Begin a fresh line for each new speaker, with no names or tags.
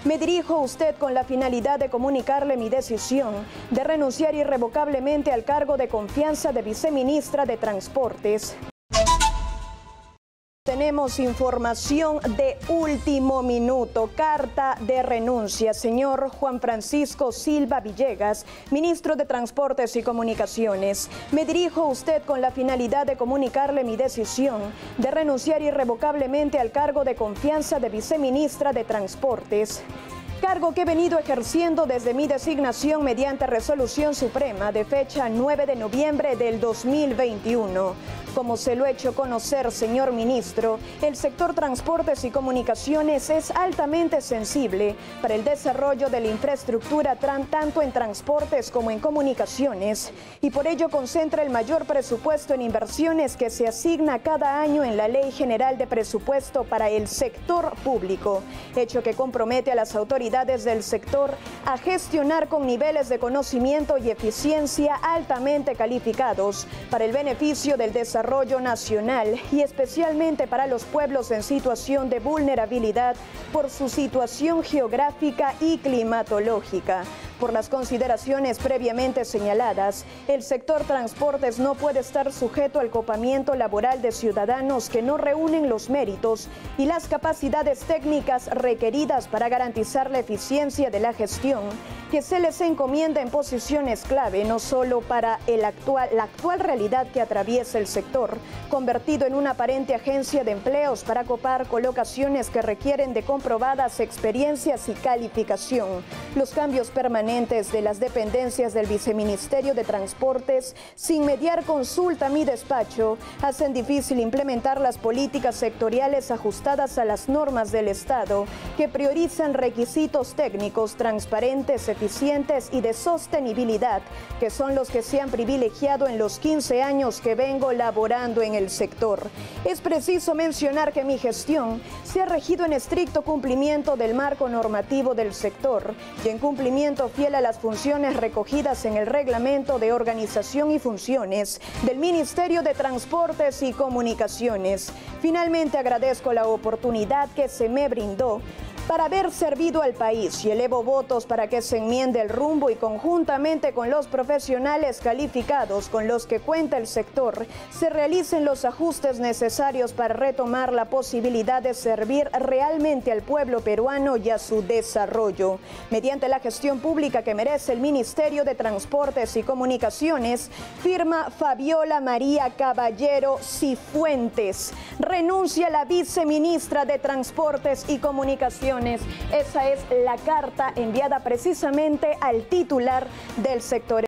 Me dirijo a usted con la finalidad de comunicarle mi decisión de renunciar irrevocablemente al cargo de confianza de viceministra de Transportes. Tenemos información de último minuto, carta de renuncia. Señor Juan Francisco Silva Villegas, ministro de Transportes y Comunicaciones. Me dirijo a usted con la finalidad de comunicarle mi decisión de renunciar irrevocablemente al cargo de confianza de viceministra de Transportes. Cargo que he venido ejerciendo desde mi designación mediante resolución suprema de fecha 9 de noviembre del 2021. Como se lo he hecho conocer, señor ministro, el sector transportes y comunicaciones es altamente sensible para el desarrollo de la infraestructura tanto en transportes como en comunicaciones y por ello concentra el mayor presupuesto en inversiones que se asigna cada año en la Ley General de Presupuesto para el sector público, hecho que compromete a las autoridades del sector a gestionar con niveles de conocimiento y eficiencia altamente calificados para el beneficio del desarrollo nacional y especialmente para los pueblos en situación de vulnerabilidad por su situación geográfica y climatológica. Por las consideraciones previamente señaladas, el sector transportes no puede estar sujeto al copamiento laboral de ciudadanos que no reúnen los méritos y las capacidades técnicas requeridas para garantizar la eficiencia de la gestión que se les encomienda en posiciones clave, no solo para la actual realidad que atraviesa el sector, convertido en una aparente agencia de empleos para copar colocaciones que requieren de comprobadas experiencias y calificación. Los cambios permanentes de las dependencias del Viceministerio de Transportes, sin mediar consulta a mi despacho, hacen difícil implementar las políticas sectoriales ajustadas a las normas del Estado, que priorizan requisitos técnicos, transparentes, eficientes y de sostenibilidad, que son los que se han privilegiado en los 15 años que vengo laborando en el sector. Es preciso mencionar que mi gestión se ha regido en estricto cumplimiento del marco normativo del sector y en cumplimiento fiel a las funciones recogidas en el Reglamento de Organización y Funciones del Ministerio de Transportes y Comunicaciones. Finalmente agradezco la oportunidad que se me brindó para haber servido al país y elevo votos para que se enmiende el rumbo y conjuntamente con los profesionales calificados con los que cuenta el sector, se realicen los ajustes necesarios para retomar la posibilidad de servir realmente al pueblo peruano y a su desarrollo. Mediante la gestión pública que merece el Ministerio de Transportes y Comunicaciones, firma Fabiola María Caballero Cifuentes. Renuncia la viceministra de Transportes y Comunicaciones. Esa es la carta enviada precisamente al titular del sector.